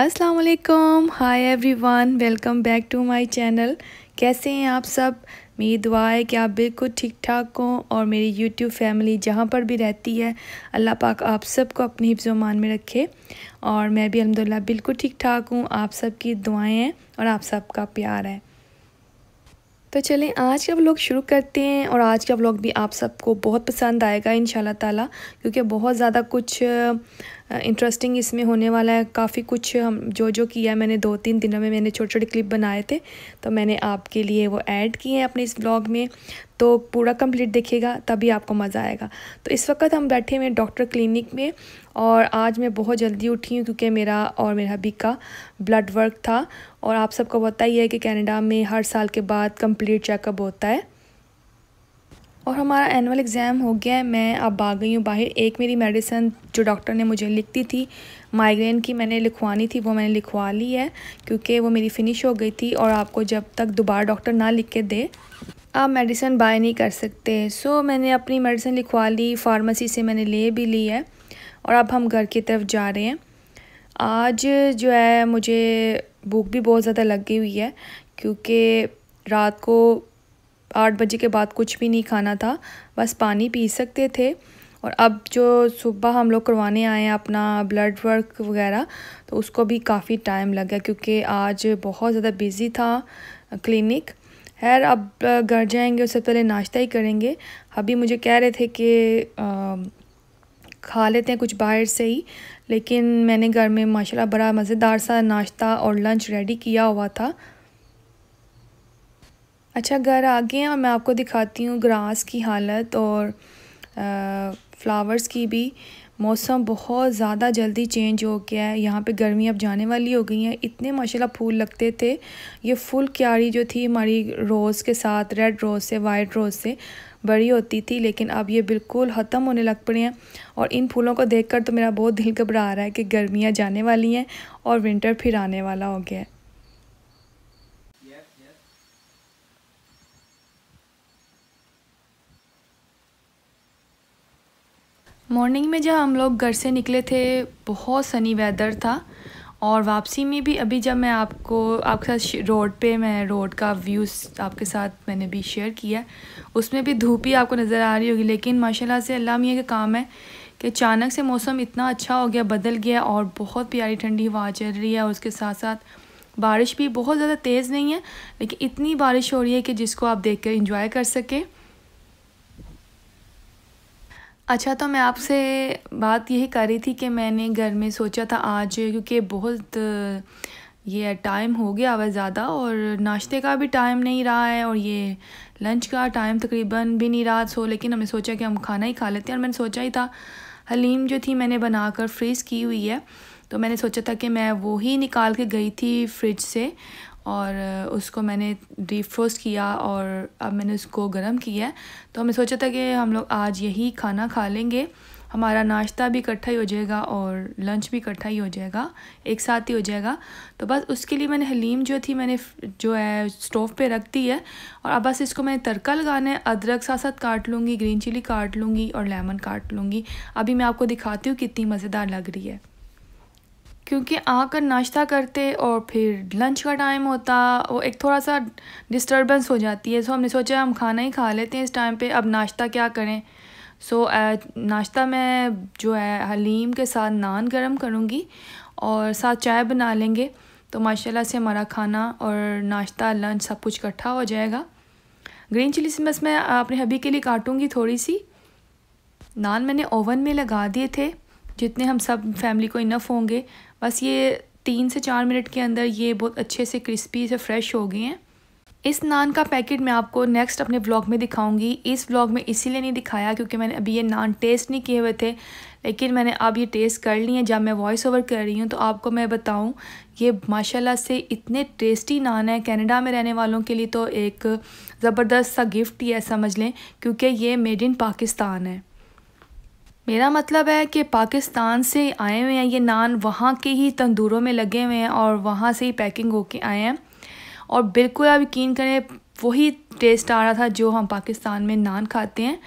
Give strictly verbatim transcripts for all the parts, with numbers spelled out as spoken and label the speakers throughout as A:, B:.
A: अस्सलाम वालेकुम, hi everyone, welcome back to my channel. कैसे हैं आप सब? मेरी दुआ है कि आप बिल्कुल ठीक ठाक हों और मेरी यूट्यूब फैमिली जहाँ पर भी रहती है अल्लाह पाक आप सबको अपनी हिफ्ज़ व मान में रखे। और मैं भी अल्हम्दुलिल्लाह बिल्कुल ठीक ठाक हूँ। आप सबकी दुआएं हैं और आप सबका प्यार है। तो चलें आज का व्लॉग शुरू करते हैं और आज का व्लॉग भी आप सबको बहुत पसंद आएगा इंशाल्लाह ताला, क्योंकि बहुत ज़्यादा कुछ इंटरेस्टिंग इसमें होने वाला है। काफ़ी कुछ हम जो जो किया है मैंने दो तीन दिनों में मैंने छोटे छोटे क्लिप बनाए थे, तो मैंने आपके लिए वो ऐड किए हैं अपने इस व्लॉग में। तो पूरा कंप्लीट देखिएगा तभी आपको मज़ा आएगा। तो इस वक्त हम बैठे हुए डॉक्टर क्लिनिक में और आज मैं बहुत जल्दी उठी हूँ क्योंकि मेरा और मेरे हबी का ब्लड वर्क था। और आप सबको पता ही है कि कनाडा में हर साल के बाद कंप्लीट चेकअप होता है और हमारा एनुअल एग्ज़ाम हो गया है। मैं अब आ गई हूँ बाहर। एक मेरी मेडिसिन जो डॉक्टर ने मुझे लिखती थी माइग्रेन की मैंने लिखवानी थी, वो मैंने लिखवा ली है क्योंकि वो मेरी फ़िनिश हो गई थी। और आपको जब तक दोबारा डॉक्टर ना लिख के दे आप मेडिसिन बाय नहीं कर सकते। सो मैंने अपनी मेडिसिन लिखवा ली, फार्मेसी से मैंने ले भी ली है और अब हम घर की तरफ जा रहे हैं। आज जो है मुझे भूख भी बहुत ज़्यादा लगी हुई है क्योंकि रात को आठ बजे के बाद कुछ भी नहीं खाना था, बस पानी पी सकते थे। और अब जो सुबह हम लोग करवाने आए हैं अपना ब्लड वर्क वगैरह, तो उसको भी काफ़ी टाइम लगा क्योंकि आज बहुत ज़्यादा बिज़ी था क्लिनिक। खैर अब घर जाएंगे उससे पहले नाश्ता ही करेंगे। अभी मुझे कह रहे थे कि खा लेते हैं कुछ बाहर से ही, लेकिन मैंने घर में माशाल्लाह बड़ा मज़ेदार सा नाश्ता और लंच रेडी किया हुआ था। अच्छा घर आ गए हैं और मैं आपको दिखाती हूँ ग्रास की हालत और फ्लावर्स की भी। मौसम बहुत ज़्यादा जल्दी चेंज हो गया है। यहाँ पे गर्मी अब जाने वाली हो गई है। इतने माशाल्लाह फूल लगते थे। ये फुल क्यारी जो थी हमारी रोज़ के साथ, रेड रोज़ से वाइट रोज़ से बड़ी होती थी, लेकिन अब ये बिल्कुल ख़त्म होने लग पड़े हैं। और इन फूलों को देखकर तो मेरा बहुत दिल घबरा रहा है कि गर्मियाँ जाने वाली हैं और विंटर फिर आने वाला हो गया है। मॉर्निंग में जब हम लोग घर से निकले थे बहुत सनी वेदर था और वापसी में भी अभी जब मैं आपको आपके साथ रोड पे मैं रोड का व्यूज़ आपके साथ मैंने भी शेयर किया, उसमें भी धूप ही आपको नज़र आ रही होगी। लेकिन माशाल्लाह से अल्लाह मियाँ का काम है कि अचानक से मौसम इतना अच्छा हो गया, बदल गया और बहुत प्यारी ठंडी हवा चल रही है। और उसके साथ साथ बारिश भी बहुत ज़्यादा तेज़ नहीं है, लेकिन इतनी बारिश हो रही है कि जिसको आप देख कर इंजॉय कर सकें। अच्छा तो मैं आपसे बात यही कर रही थी कि मैंने घर में सोचा था आज, क्योंकि बहुत ये टाइम हो गया हुआ ज़्यादा और नाश्ते का भी टाइम नहीं रहा है और ये लंच का टाइम तकरीबन भी नहीं रहा। सो लेकिन हमने सोचा कि हम खाना ही खा लेते हैं। और मैंने सोचा ही था हलीम जो थी मैंने बनाकर फ्रीज़ की हुई है, तो मैंने सोचा था कि मैं वो ही निकाल के गई थी फ्रिज से और उसको मैंने डीप फ्रोस्ट किया और अब मैंने उसको गर्म किया है। तो हमने सोचा था कि हम लोग आज यही खाना खा लेंगे, हमारा नाश्ता भी इकट्ठा ही हो जाएगा और लंच भी इकट्ठा ही हो जाएगा, एक साथ ही हो जाएगा। तो बस उसके लिए मैंने हलीम जो थी मैंने जो है स्टोव पे रख दी है और अब बस इसको मैंने तड़का लगाना है। अदरक साथ साथ काट लूँगी, ग्रीन चिली काट लूँगी और लेमन काट लूँगी। अभी मैं आपको दिखाती हूँ कितनी मज़ेदार लग रही है, क्योंकि आकर नाश्ता करते और फिर लंच का टाइम होता वो एक थोड़ा सा डिस्टर्बेंस हो जाती है। सो हमने सोचा हम खाना ही खा लेते हैं इस टाइम पे, अब नाश्ता क्या करें। सो नाश्ता मैं जो है हलीम के साथ नान गरम करूँगी और साथ चाय बना लेंगे, तो माशाल्लाह से हमारा खाना और नाश्ता लंच सब कुछ इकट्ठा हो जाएगा। ग्रीन चिली से बस मैं अपने हबी के लिए काटूँगी थोड़ी सी। नान मैंने ओवन में लगा दिए थे जितने हम सब फैमिली को इनफ होंगे। बस ये तीन से चार मिनट के अंदर ये बहुत अच्छे से क्रिस्पी से फ्रेश हो गए हैं। इस नान का पैकेट मैं आपको नेक्स्ट अपने व्लॉग में दिखाऊंगी। इस व्लॉग में इसीलिए नहीं दिखाया क्योंकि मैंने अभी ये नान टेस्ट नहीं किए हुए थे, लेकिन मैंने अब ये टेस्ट कर लिए हैं। जब मैं वॉइस ओवर कर रही हूँ तो आपको मैं बताऊँ ये माशाल्लाह से इतने टेस्टी नान है। कनाडा में रहने वालों के लिए तो एक ज़बरदस्त सा गिफ्ट ही है समझ लें, क्योंकि ये मेड इन पाकिस्तान है। मेरा मतलब है कि पाकिस्तान से आए हुए हैं ये नान, वहाँ के ही तंदूरों में लगे हुए हैं और वहाँ से ही पैकिंग होके आए हैं और बिल्कुल आप यकीन करें वही टेस्ट आ रहा था जो हम पाकिस्तान में नान खाते हैं।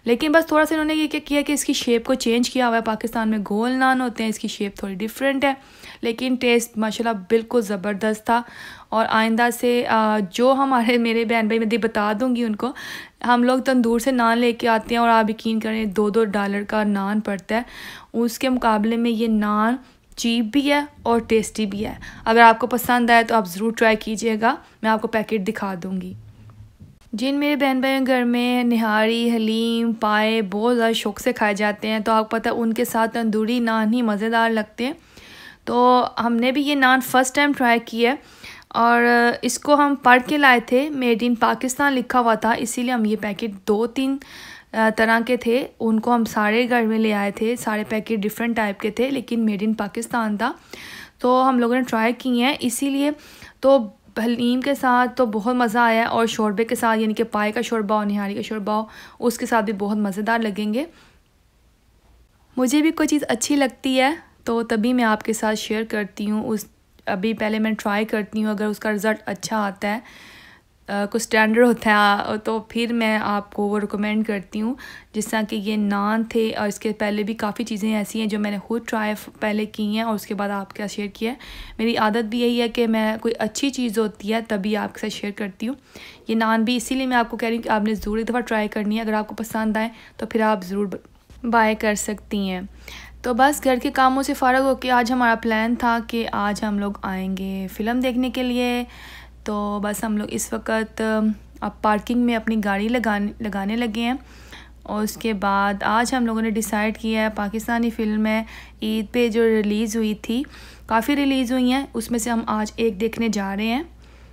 A: लेकिन बस थोड़ा सा इन्होंने ये क्या किया कि इसकी शेप को चेंज किया हुआ है। पाकिस्तान में गोल नान होते हैं, इसकी शेप थोड़ी डिफरेंट है, लेकिन टेस्ट माशाल्लाह बिल्कुल ज़बरदस्त था। और आइंदा से जो हमारे मेरे बहन भाई मैं बता दूंगी उनको, हम लोग तंदूर से नान लेके आते हैं और आप यकीन करें दो दो डॉलर का नान पड़ता है, उसके मुकाबले में ये नान चीप भी है और टेस्टी भी है। अगर आपको पसंद आए तो आप ज़रूर ट्राई कीजिएगा, मैं आपको पैकेट दिखा दूँगी। जिन मेरे बहन भाई घर में निहारी, हलीम, पाए बहुत ज़्यादा शौक़ से खाए जाते हैं, तो आपको पता है उनके साथ तंदूरी नान ही मज़ेदार लगते हैं। तो हमने भी ये नान फ़र्स्ट टाइम ट्राई किया है और इसको हम पढ़ के लाए थे, मेड इन पाकिस्तान लिखा हुआ था, इसीलिए हम ये पैकेट दो तीन तरह के थे, उनको हम सारे घर में ले आए थे। सारे पैकेट डिफरेंट टाइप के थे लेकिन मेड इन पाकिस्तान था, तो हम लोगों ने ट्राई किए हैं इसीलिए। तो हलीम के साथ तो बहुत मज़ा आया और शोरबे के साथ, यानी कि पाए का शोरबा और निहारी का शोरबा, उसके साथ भी बहुत मज़ेदार लगेंगे। मुझे भी कोई चीज़ अच्छी लगती है तो तभी मैं आपके साथ शेयर करती हूँ। उस अभी पहले मैं ट्राई करती हूँ, अगर उसका रिज़ल्ट अच्छा आता है, आ, कुछ स्टैंडर्ड होता है, तो फिर मैं आपको वो रिकमेंड करती हूँ। जिस तरह कि ये नान थे और इसके पहले भी काफ़ी चीज़ें ऐसी हैं जो मैंने खुद ट्राई पहले की हैं और उसके बाद आपके साथ शेयर किया है। मेरी आदत भी यही है कि मैं कोई अच्छी चीज़ होती है तभी आपके साथ शेयर करती हूँ। ये नान भी इसीलिए मैं आपको कह रही हूँ कि आपने ज़रूर एक दफ़ा ट्राई करनी है, अगर आपको पसंद आए तो फिर आप ज़रूर बाय कर सकती हैं। तो बस घर के कामों से फ़ारग होकर आज हमारा प्लान था कि आज हम लोग आएंगे फ़िल्म देखने के लिए। तो बस हम लोग इस वक्त अब पार्किंग में अपनी गाड़ी लगाने लगाने लगे हैं और उसके बाद आज हम लोगों ने डिसाइड किया है, पाकिस्तानी फ़िल्म है ईद पे जो रिलीज़ हुई थी, काफ़ी रिलीज़ हुई हैं, उसमें से हम आज एक देखने जा रहे हैं।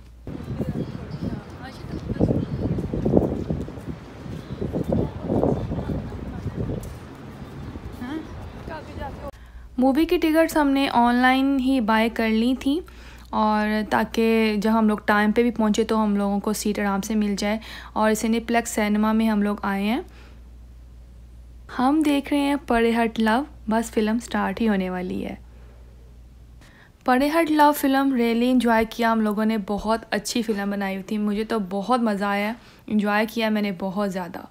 A: मूवी की टिकट्स हमने ऑनलाइन ही बाय कर ली थी और ताकि जब हम लोग टाइम पे भी पहुंचे तो हम लोगों को सीट आराम से मिल जाए। और सिनेप्लेक्स सिनेमा में हम लोग आए हैं, हम देख रहे हैं परे हट लव। बस फिल्म स्टार्ट ही होने वाली है। परे हट लव फिल्म रियली इंजॉय किया हम लोगों ने, बहुत अच्छी फ़िल्म बनाई हुई थी, मुझे तो बहुत मज़ा आया, इंजॉय किया मैंने बहुत ज़्यादा।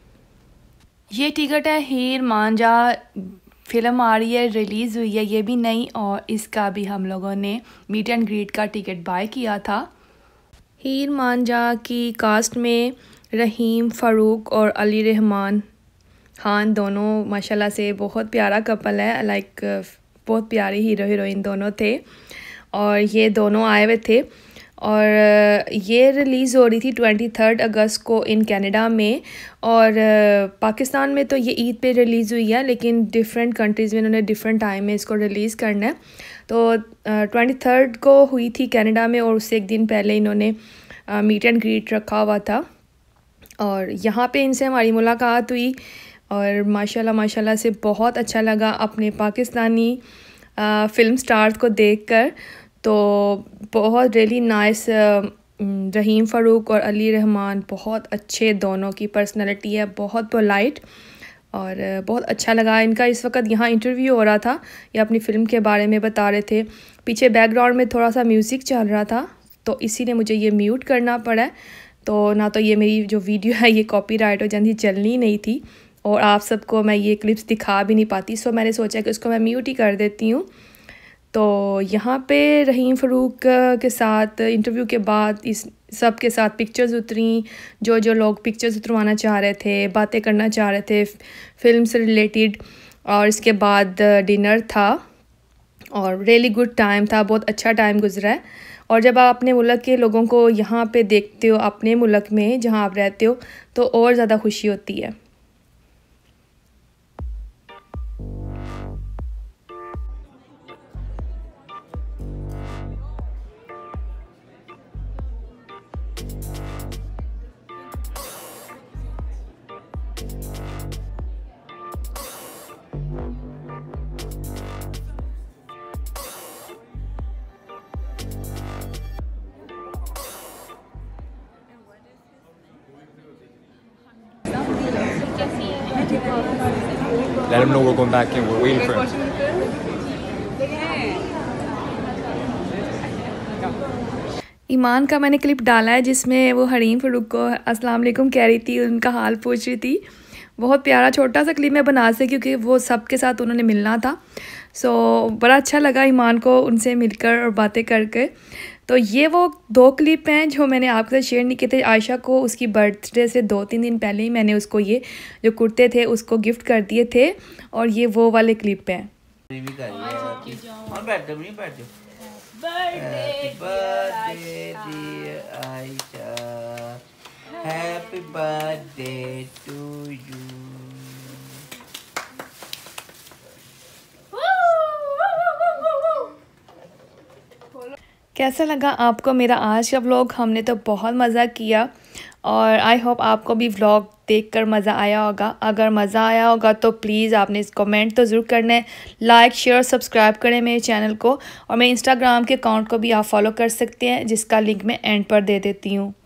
A: ये टिकट है हीर मांझा, फ़िल्म आ रही है, रिलीज़ हुई है ये भी नई, और इसका भी हम लोगों ने मीट एंड ग्रीट का टिकट बाय किया था। हीर मांझा की कास्ट में रहीम फ़ारूक और अली रहमान खान दोनों माशाल्लाह से बहुत प्यारा कपल है, लाइक बहुत प्यारे हीरो हीरोइन दोनों थे और ये दोनों आए हुए थे। और ये रिलीज़ हो रही थी ट्वेंटी थर्ड अगस्त को इन कनाडा में, और पाकिस्तान में तो ये ईद पे रिलीज़ हुई है, लेकिन डिफरेंट कंट्रीज़ में इन्होंने डिफरेंट टाइम में इसको रिलीज़ करना है। तो ट्वेंटी थर्ड को हुई थी कनाडा में और उससे एक दिन पहले इन्होंने मीट एंड ग्रीट रखा हुआ था और यहाँ पे इनसे हमारी मुलाकात हुई और माशाल्लाह माशाल्लाह से बहुत अच्छा लगा अपने पाकिस्तानी फ़िल्म स्टार्स को देखकर। तो बहुत रियली नाइस, रहीम फ़ारूक और अली रहमान बहुत अच्छे, दोनों की पर्सनालिटी है, बहुत पोलाइट और बहुत अच्छा लगा इनका। इस वक्त यहाँ इंटरव्यू हो रहा था, ये अपनी फ़िल्म के बारे में बता रहे थे, पीछे बैकग्राउंड में थोड़ा सा म्यूज़िक चल रहा था तो इसीलिए मुझे ये म्यूट करना पड़ा। तो ना तो ये मेरी जो वीडियो है ये कॉपीराइट हो जाती, चलनी नहीं थी और आप सबको मैं ये क्लिप्स दिखा भी नहीं पाती, सो मैंने सोचा कि उसको मैं म्यूट ही कर देती हूँ। तो यहाँ पे रहीम फ़ारूक के साथ इंटरव्यू के बाद इस सब के साथ पिक्चर्स उतरी, जो जो लोग पिक्चर्स उतरवाना चाह रहे थे, बातें करना चाह रहे थे फ़िल्म से रिलेटेड, और इसके बाद डिनर था और रियली गुड टाइम था, बहुत अच्छा टाइम गुजरा है। और जब आप अपने मुल्क के लोगों को यहाँ पे देखते हो, अपने मुल्क में जहाँ आप रहते हो, तो और ज़्यादा खुशी होती है।
B: Let him know we're going back in. We're waiting for him.
A: ईमान का मैंने क्लिप डाला है जिसमें वो हरीम फ़ारूक को अस्सलाम वालेकुम कह रही थी, उनका हाल पूछ रही थी। बहुत प्यारा छोटा सा क्लिप मैं बना सकी क्योंकि वो सबके साथ उन्होंने मिलना था। सो बड़ा अच्छा लगा ईमान को उनसे मिलकर और बातें करके। तो ये वो दो क्लिप हैं जो मैंने आपके साथ शेयर नहीं किए थे। आयशा को उसकी बर्थडे से दो तीन दिन पहले ही मैंने उसको ये जो कुर्ते थे उसको गिफ्ट कर दिए थे, और ये वो वाले क्लिप हैं।
C: Happy birthday to you.
A: कैसा लगा आपको मेरा आज का व्लॉग? हमने तो बहुत मज़ा किया और आई होप आपको भी व्लॉग देखकर मज़ा आया होगा। अगर मज़ा आया होगा तो प्लीज़ आपने इस कमेंट तो ज़रूर करना है, लाइक शेयर सब्सक्राइब करें मेरे चैनल को, और मेरे इंस्टाग्राम के अकाउंट को भी आप फॉलो कर सकते हैं जिसका लिंक मैं एंड पर दे देती हूँ।